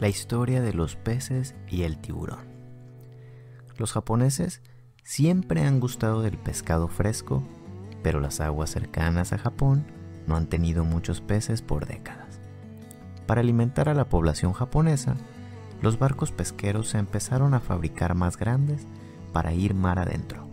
La historia de los peces y el tiburón. Los japoneses siempre han gustado del pescado fresco, pero las aguas cercanas a Japón no han tenido muchos peces por décadas. Para alimentar a la población japonesa, los barcos pesqueros se empezaron a fabricar más grandes para ir mar adentro.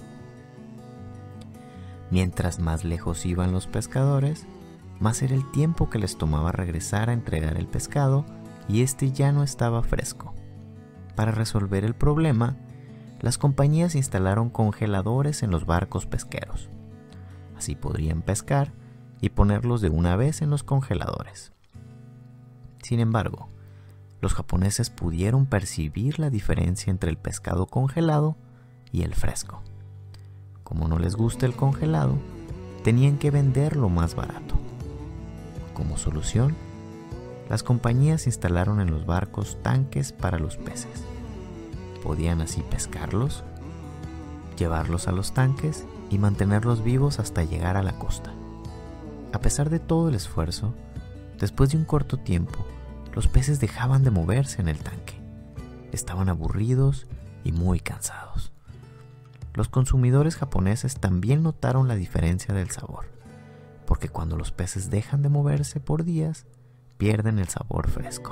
Mientras más lejos iban los pescadores, más era el tiempo que les tomaba regresar a entregar el pescado y este ya no estaba fresco. Para resolver el problema, las compañías instalaron congeladores en los barcos pesqueros. Así podrían pescar y ponerlos de una vez en los congeladores. Sin embargo, los japoneses pudieron percibir la diferencia entre el pescado congelado y el fresco. Como no les gusta el congelado, tenían que venderlo más barato. Como solución, las compañías instalaron en los barcos tanques para los peces. Podían así pescarlos, llevarlos a los tanques y mantenerlos vivos hasta llegar a la costa. A pesar de todo el esfuerzo, después de un corto tiempo, los peces dejaban de moverse en el tanque. Estaban aburridos y muy cansados. Los consumidores japoneses también notaron la diferencia del sabor, porque cuando los peces dejan de moverse por días, pierden el sabor fresco.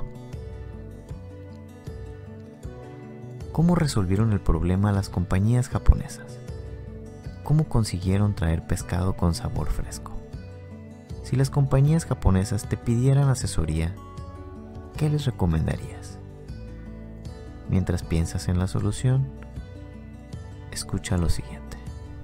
¿Cómo resolvieron el problema las compañías japonesas? ¿Cómo consiguieron traer pescado con sabor fresco? Si las compañías japonesas te pidieran asesoría, ¿qué les recomendarías? Mientras piensas en la solución, escucha lo siguiente.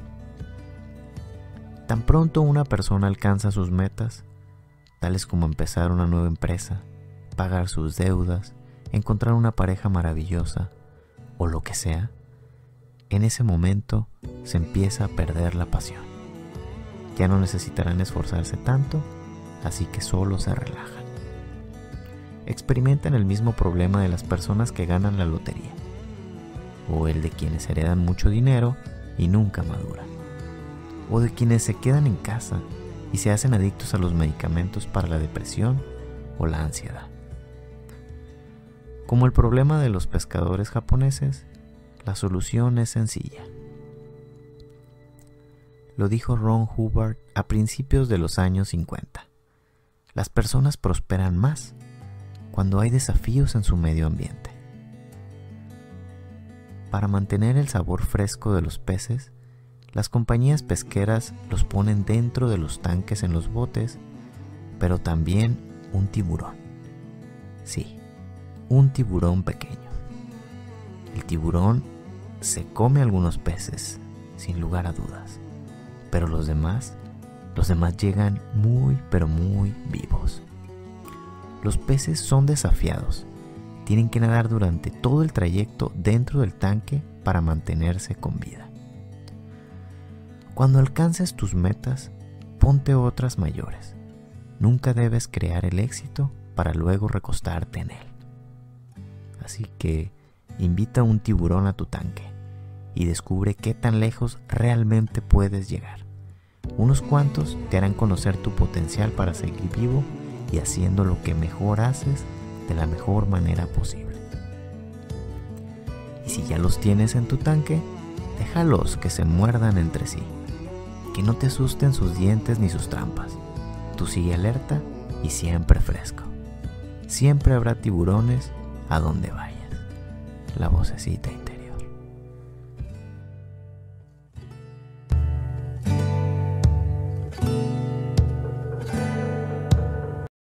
Tan pronto una persona alcanza sus metas, tales como empezar una nueva empresa, pagar sus deudas, encontrar una pareja maravillosa o lo que sea, en ese momento se empieza a perder la pasión. Ya no necesitarán esforzarse tanto, así que solo se relajan. Experimentan el mismo problema de las personas que ganan la lotería, o el de quienes heredan mucho dinero y nunca maduran, o de quienes se quedan en casa y se hacen adictos a los medicamentos para la depresión o la ansiedad. Como el problema de los pescadores japoneses, la solución es sencilla. Lo dijo Ron Hubbard a principios de los años 50. Las personas prosperan más cuando hay desafíos en su medio ambiente. Para mantener el sabor fresco de los peces, las compañías pesqueras los ponen dentro de los tanques en los botes, pero también un tiburón. Sí, un tiburón pequeño. El tiburón se come algunos peces, sin lugar a dudas, pero los demás llegan muy, pero muy vivos. Los peces son desafiados. Tienen que nadar durante todo el trayecto dentro del tanque para mantenerse con vida. Cuando alcances tus metas, ponte otras mayores. Nunca debes crear el éxito para luego recostarte en él. Así que invita a un tiburón a tu tanque y descubre qué tan lejos realmente puedes llegar. Unos cuantos te harán conocer tu potencial para seguir vivo y haciendo lo que mejor haces de la mejor manera posible. Y si ya los tienes en tu tanque, déjalos que se muerdan entre sí. Que no te asusten sus dientes ni sus trampas. Tú sigue alerta y siempre fresco. Siempre habrá tiburones a donde vayas. La vocecita interior.